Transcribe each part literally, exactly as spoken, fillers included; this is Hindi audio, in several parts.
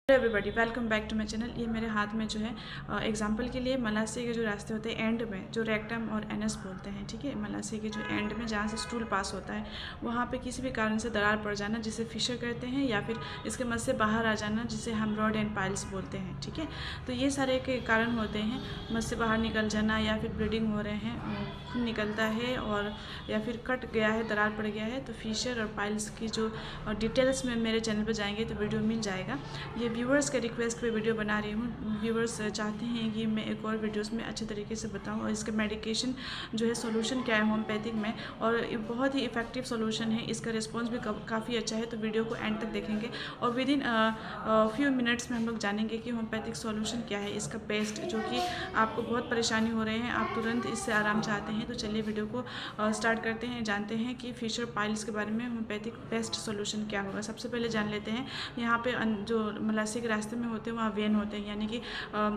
Everybody welcome back to my channel. ये मेरे हाथ में जो है एग्जांपल के लिए मलासी के जो रास्ते होते हैं एंड में, जो रेक्टम और एनस बोलते हैं, ठीक है। मलासी के जो एंड में जहाँ से स्टूल पास होता है वहाँ पे किसी भी कारण से दरार पड़ जाना जिसे फिशर कहते हैं, या फिर इसके मत से बाहर आ जाना जिसे हेमरॉयड एंड पाइल्स बोलते हैं, ठीक है। तो ये सारे के कारण होते हैं, मत से बाहर निकल जाना या फिर ब्लीडिंग हो रहे हैं, खून निकलता है और या फिर कट गया है, दरार पड़ गया है। तो फिशर और पाइल्स की जो डिटेल्स में मेरे चैनल पर जाएंगे तो वीडियो मिल जाएगा। ये व्यूवर्स के रिक्वेस्ट पे वीडियो बना रही हूँ। व्यूवर्स चाहते हैं कि मैं एक और वीडियोस में अच्छे तरीके से बताऊँ और इसका मेडिकेशन जो है सॉल्यूशन क्या है होम्योपैथिक में, और बहुत ही इफेक्टिव सॉल्यूशन है। इसका रिस्पांस भी काफ़ी अच्छा है। तो वीडियो को एंड तक देखेंगे और विद इन फ्यू मिनट्स में हम लोग जानेंगे कि होम्योपैथिक सॉल्यूशन क्या है, इसका बेस्ट, जो कि आपको बहुत परेशानी हो रहे हैं, आप तुरंत इससे आराम चाहते हैं। तो चलिए वीडियो को स्टार्ट करते हैं, जानते हैं कि फिशर पाइल्स के बारे में होम्योपैथिक बेस्ट सॉल्यूशन क्या होगा। सबसे पहले जान लेते हैं, यहाँ पे जो मलासी के रास्ते में होते हैं वहाँ वेन होते हैं, यानी कि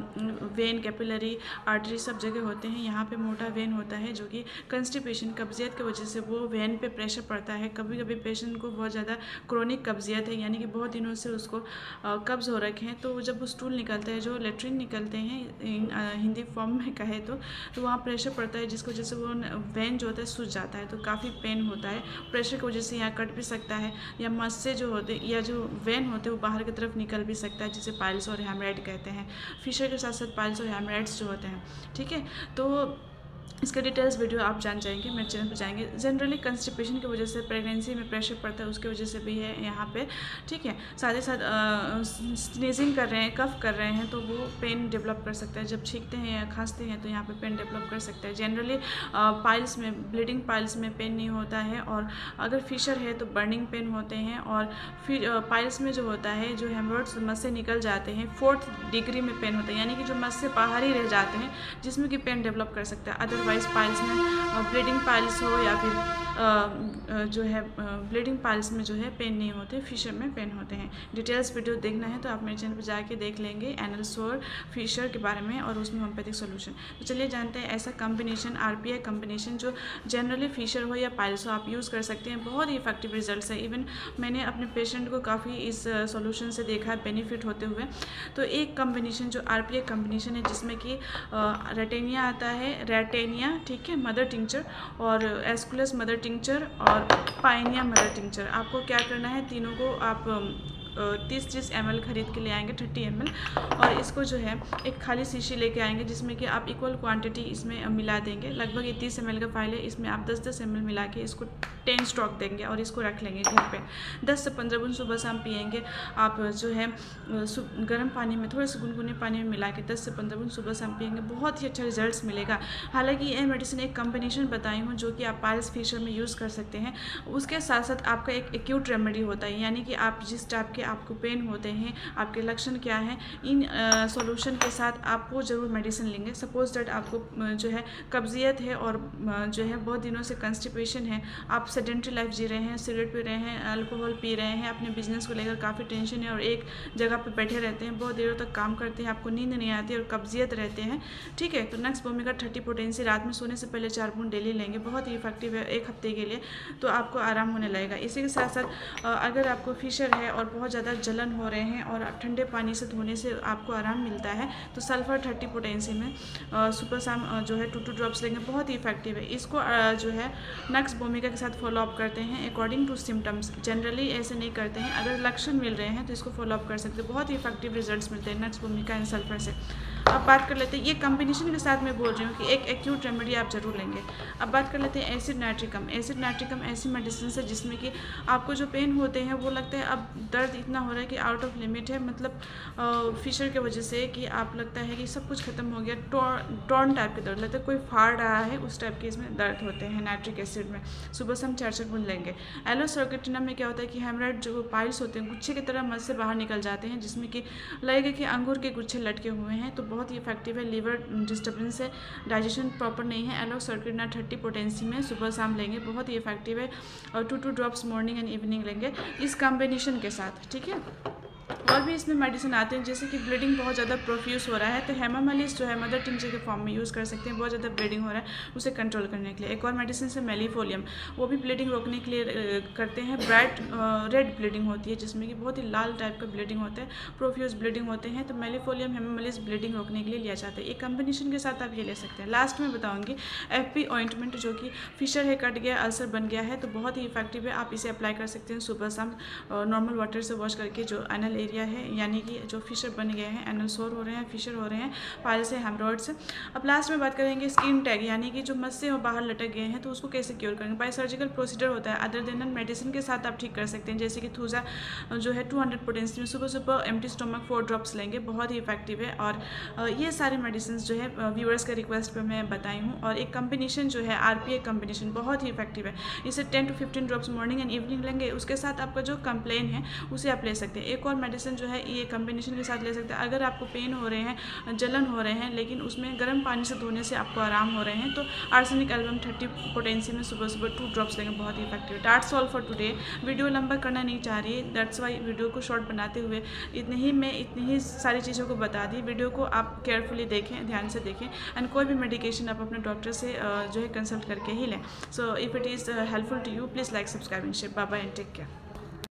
वेन, कैपिलरी, आर्टरी सब जगह होते हैं। यहाँ पे मोटा वेन होता है जो कि कंस्टिपेशन, कब्जियत की वजह से वो वेन पे प्रेशर पड़ता है। कभी कभी पेशेंट को बहुत ज़्यादा क्रोनिक कब्जियत है, यानी कि बहुत दिनों से उसको कब्ज़ हो रखे हैं। तो जब वो स्टूल निकलता है, जो लेट्रिन निकलते हैं हिंदी फॉर्म में कहे तो तो वहाँ प्रेशर पड़ता है, जिसकी वजह से वो वेन जो होता है सूज जाता है। तो काफ़ी पेन होता है, प्रेशर की वजह से यहाँ कट भी सकता है, या मस से जो होते या जो वेन होते हैं वो बाहर की तरफ निकल भी सकता है, जिसे पाइल्स और हेमरॉयड कहते हैं। फिशर के साथ साथ पाइल्स और हेमरॉयड्स जो होते हैं, ठीक है। तो इसका डिटेल्स वीडियो आप जान जाएंगे, मेरे चैनल पर जाएंगे। जनरली कंस्टिपेशन की वजह से, प्रेगनेंसी में प्रेशर पड़ता है उसकी वजह से भी है यहाँ पे, ठीक है। साथ ही साथ स्नीजिंग कर रहे हैं, कफ कर रहे हैं तो वो पेन डेवलप कर सकता है। जब छींकते हैं या खांसते हैं तो यहाँ पे पेन डेवलप कर सकता है। जनरली पाइल्स में, ब्लीडिंग पाइल्स में पेन नहीं होता है, और अगर फिशर है तो बर्निंग पेन होते हैं। और फिर पाइल्स में जो होता है, जो हेमरॉयड्स मस से निकल जाते हैं, फोर्थ डिग्री में पेन होता है, यानी कि जो मस से बाहर ही रह जाते हैं, जिसमें कि पेन डेवलप कर सकता है। अदरवाइज पाइल्स में, ब्लीडिंग पाइल्स हो या फिर जो है ब्लीडिंग पाइल्स में जो है पेन नहीं होते, फिशर में पेन होते हैं। डिटेल्स वीडियो देखना है तो आप मेरे चैनल पर जाके देख लेंगे, एनल सोर, फिशर के बारे में और उसमें होम्योपैथिक सॉल्यूशन। तो चलिए जानते हैं ऐसा कॉम्बिनेशन, आरपीआई कॉम्बिनेशन, जो जनरली फिशर हो या पाइल्स हो आप यूज़ कर सकते हैं। बहुत ही इफेक्टिव रिजल्ट्स है। इवन मैंने अपने पेशेंट को काफ़ी इस सॉल्यूशन से देखा है बेनिफिट होते हुए। तो एक कॉम्बिनेशन जो आरपीआई कॉम्बिनेशन है, जिसमें कि रेटेनिया आता है, रेटेनिया, ठीक है, मदर टिंचर, और एस्कुलस मदर टिंचर और पाइनिया मदर टिंचर। आपको क्या करना है, तीनों को आप तीस तीस एम एल खरीद के ले आएंगे, थर्टी एम एल, और इसको जो है एक खाली शीशी लेके आएंगे, जिसमें कि आप इक्वल क्वांटिटी इसमें मिला देंगे। लगभग ये तीस एम एल का फाइल है, इसमें आप दस दस एम एल मिला के इसको टेन स्टॉक देंगे और इसको रख लेंगे घर पे। दस से पंद्रह बूंद सुबह शाम पियेंगे। आप जो है गर्म पानी में, थोड़े से गुनगुने पानी में मिला के दस से पंद्रह बूंद सुबह शाम पियेंगे, बहुत ही अच्छा रिजल्ट्स मिलेगा। हालांकि ये मेडिसिन एक कॉम्बिनेशन बताई हूँ जो कि आप पाइल्स फिशर में यूज़ कर सकते हैं। उसके साथ साथ आपका एक एक्यूट रेमेडी होता है, यानी कि आप जिस टाइप के आपको पेन होते हैं, आपके लक्षण क्या हैं, इन सॉल्यूशन के साथ आप वो ज़रूर मेडिसिन लेंगे। सपोज दैट आपको जो है कब्जियत है और जो है बहुत दिनों से कंस्टिपेशन है, आप सेडेंट्री लाइफ जी रहे हैं, सिगरेट पी रहे हैं, अल्कोहल पी रहे हैं, अपने बिजनेस को लेकर काफ़ी टेंशन है और एक जगह पर बैठे रहते हैं, बहुत देरों तक काम करते हैं, आपको नींद नहीं आती और कब्जियत रहते हैं, ठीक है। तो नेक्स्ट भूमिका थर्टी पोटेंसी रात में सोने से पहले चार बूंद डेली लेंगे, बहुत ही इफेक्टिव है एक हफ्ते के लिए, तो आपको आराम होने लगेगा। इसी के साथ साथ अगर आपको फिशर है और बहुत ज़्यादा जलन हो रहे हैं और ठंडे पानी से धोने से आपको आराम मिलता है, तो सल्फर थर्टी पोटेंसी में सुपर शाम जो है टू टू ड्रॉप्स लेंगे, बहुत ही इफेक्टिव है। इसको जो है नेक्स्ट भूमिका के साथ फॉलो अप करते हैं अकॉर्डिंग टू सिम्टम्स। जनरली ऐसे नहीं करते हैं, अगर लक्षण मिल रहे हैं तो इसको फॉलो अप कर सकते हैं, बहुत ही इफेक्टिव रिजल्ट्स मिलते हैं नेक्स्ट भूमिका एंड सल्फर से। अब बात कर लेते हैं, ये कॉम्बिनेशन के साथ मैं बोल रही हूँ कि एक एक्यूट रेमेडी आप जरूर लेंगे। अब बात कर लेते हैं एसिड नाइट्रिकम। एसिड नाइट्रिकम ऐसी मेडिसिन है जिसमें कि आपको जो पेन होते हैं वो लगता है अब दर्द इतना हो रहा है कि आउट ऑफ लिमिट है, मतलब फिशर की वजह से कि आप लगता है कि सब कुछ खत्म हो गया, टॉर्न टाइप के दर्द लगता है, कोई फाड़ रहा है, उस टाइप के इसमें दर्द होते हैं नाइट्रिक एसिड में। सुबह से हम चार चार बूंद लेंगे। एलोसर्किटिनम में क्या होता है कि हेमरॉयड जो पाइल्स होते हैं गुच्छे की तरह मस से बाहर निकल जाते हैं, जिसमें कि लगेगा कि अंगूर के गुच्छे लटके हुए हैं, तो बहुत ही इफेक्टिव है। लीवर डिस्टर्बेंस है, डाइजेशन प्रॉपर नहीं है, एलोसर्किटिना थर्टी पोटेंसी में सुबह शाम लेंगे, बहुत ही इफेक्टिव है, और two two drops morning and evening लेंगे इस कॉम्बिनेशन के साथ, ठीक है। और भी इसमें मेडिसिन आते हैं, जैसे कि ब्लीडिंग बहुत ज़्यादा प्रोफ्यूज हो रहा है तो हेमामालिस जो है मदर टिंचर के फॉर्म में यूज़ कर सकते हैं, बहुत ज़्यादा ब्लीडिंग हो रहा है उसे कंट्रोल करने के लिए। एक और मेडिसिन है मेलिफोलियम, वो भी ब्लीडिंग रोकने के लिए करते हैं। ब्राइट रेड ब्लीडिंग होती है जिसमें कि बहुत ही लाल टाइप का ब्लीडिंग होता है, प्रोफ्यूज ब्लीडिंग होते हैं, तो मेलिफोलियम हेमामालिस ब्लीडिंग रोकने के लिए लिया जाता है। एक कॉम्बिनेशन के साथ आप ये ले सकते हैं। लास्ट में बताऊँगी एफ पी ऑइंटमेंट, जो कि फिशर है, कट गया, अल्सर बन गया है, तो बहुत ही इफेक्टिव है। आप इसे अप्लाई कर सकते हैं सुबह शाम नॉर्मल वाटर से वॉश करके, जो एनल एरिया है यानी कि जो फिशर बन गए हैं, एनल सोर हो रहे हैं, फिशर हो रहे हैं, पाइल्स से, हेमरॉइड्स से। अब लास्ट में बात करेंगे स्किन टैग, यानी कि जो मस्से और बाहर लटक गए हैं तो उसको कैसे क्योर करेंगे। बाय सर्जिकल प्रोसीजर होता है, अदर देन मेडिसिन के साथ आप ठीक कर सकते हैं। जैसे कि थूजा जो है टू हंड्रेड पोटेंसी में सुबह सुबह एम्प्टी स्टमक फोर ड्रॉप्स लेंगे, बहुत ही इफेक्टिव है। और ये सारे मेडिसिन जो है व्यूअर्स के रिक्वेस्ट पर मैं बताई हूँ। और एक कम्बिनेशन जो है आर पी ए कम्बिनेशन बहुत ही इफेक्टिव है, इसे ten to fifteen drops morning and evening लेंगे, उसके साथ आपका जो कंप्लेन है उसे आप ले सकते हैं। एक और मेडिसिन जो है ये कम्बिनेशन के साथ ले सकते हैं। अगर आपको पेन हो रहे हैं, जलन हो रहे हैं, लेकिन उसमें गर्म पानी से धोने से आपको आराम हो रहे हैं, तो आर्सेनिक एल्बम थर्टी पोटेंसी में सुबह सुबह टू ड्रॉप्स लेंगे, बहुत ही इफेक्टिव है। That's all for today. Video लंबा करना नहीं चाह रही, दैट्स वाई वीडियो को शॉर्ट बनाते हुए इतनी ही मैं इतनी ही सारी चीज़ों को बता दी। वीडियो को आप केयरफुली देखें, ध्यान से देखें, एंड कोई भी मेडिकेशन आप अपने डॉक्टर से जो है कंसल्ट करके ही लें। So if it is helpful to you, please like, subscribe and share. Bye bye and take care.